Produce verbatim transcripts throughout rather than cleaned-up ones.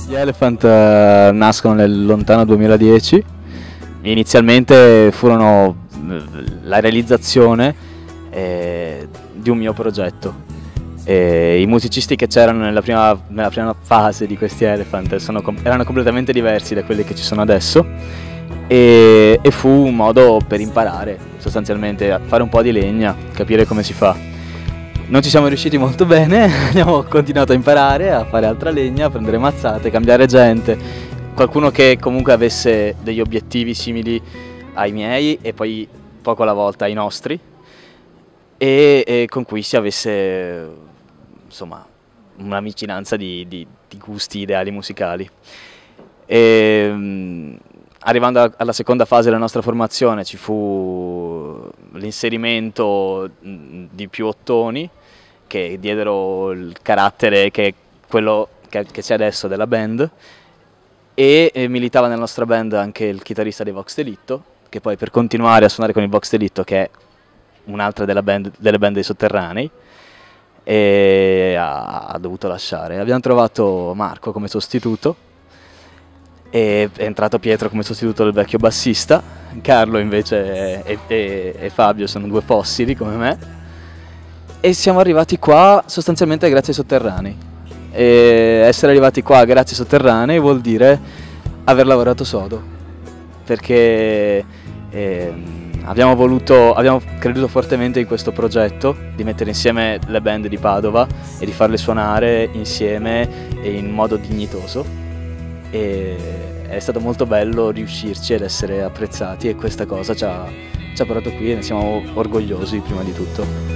Gli Elephant eh, nascono nel lontano duemiladieci, inizialmente furono eh, la realizzazione eh, di un mio progetto. E i musicisti che c'erano nella prima, nella prima fase di questi Elephant sono, erano completamente diversi da quelli che ci sono adesso e, e fu un modo per imparare sostanzialmente a fare un po' di legna, capire come si fa. Non ci siamo riusciti molto bene, abbiamo continuato a imparare, a fare altra legna, a prendere mazzate, cambiare gente, qualcuno che comunque avesse degli obiettivi simili ai miei e poi poco alla volta ai nostri e, e con cui si avesse insomma una vicinanza di, di, di gusti, ideali musicali. E, mh, arrivando alla seconda fase della nostra formazione ci fu l'inserimento di più ottoni che diedero il carattere che è quello che c'è adesso della band e, e militava nella nostra band anche il chitarrista dei Vox Delitto, che poi per continuare a suonare con i Vox Delitto, che è un'altra della band, delle band dei Sotterranei, e ha, ha dovuto lasciare. Abbiamo trovato Marco come sostituto, e è entrato Pietro come sostituto del vecchio bassista, Carlo invece e, e, e Fabio sono due fossili come me, e siamo arrivati qua sostanzialmente grazie ai Sotterranei. E essere arrivati qua grazie ai Sotterranei vuol dire aver lavorato sodo, perché eh, abbiamo voluto, abbiamo creduto fortemente in questo progetto di mettere insieme le band di Padova e di farle suonare insieme e in modo dignitoso, e è stato molto bello riuscirci ed essere apprezzati, e questa cosa ci ha, ci ha portato qui e ne siamo orgogliosi prima di tutto.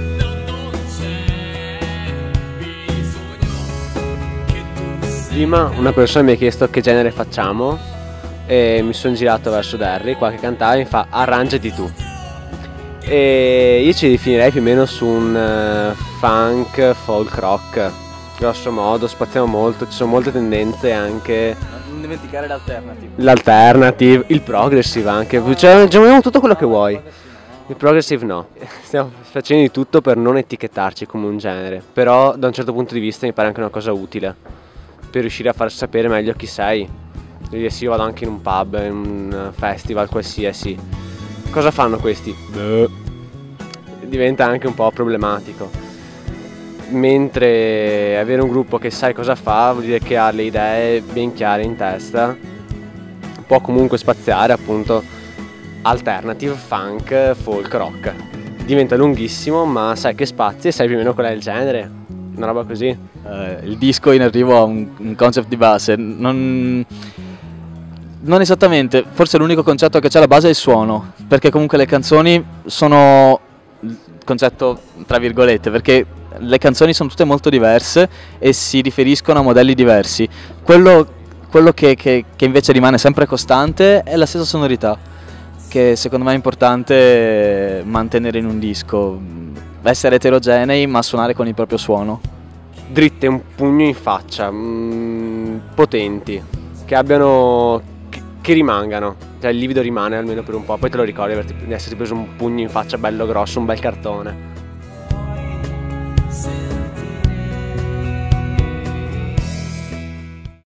Prima una persona mi ha chiesto che genere facciamo e mi sono girato verso Derry, qua che cantava, e mi fa arrangiati tu. E io ci definirei più o meno su un uh, funk, folk rock, grosso modo, spaziamo molto, ci sono molte tendenze anche. Non dimenticare l'alternative. L'alternative, il progressive anche, cioè giochiamo tutto quello che vuoi. Il progressive no, stiamo facendo di tutto per non etichettarci come un genere, però da un certo punto di vista mi pare anche una cosa utile per riuscire a far sapere meglio chi sei. Sì, io vado anche in un pub, in un festival qualsiasi. Cosa fanno questi? Beh. Diventa anche un po' problematico. Mentre avere un gruppo che sai cosa fa vuol dire che ha le idee ben chiare in testa, può comunque spaziare appunto alternative, funk, folk, rock. Diventa lunghissimo, ma sai che spazi e sai più o meno qual è il genere. Una roba così. Uh, il disco in arrivo ha un, un concept di base, non, non esattamente, forse l'unico concetto che c'è alla base è il suono, perché comunque le canzoni sono il concetto tra virgolette, perché le canzoni sono tutte molto diverse e si riferiscono a modelli diversi. Quello, quello che, che, che invece rimane sempre costante è la stessa sonorità, che secondo me è importante mantenere in un disco, essere eterogenei ma suonare con il proprio suono. Dritte, un pugno in faccia, mh, potenti, che abbiano, che, che rimangano, cioè il livido rimane almeno per un po', poi te lo ricordi di essere preso un pugno in faccia bello grosso, un bel cartone.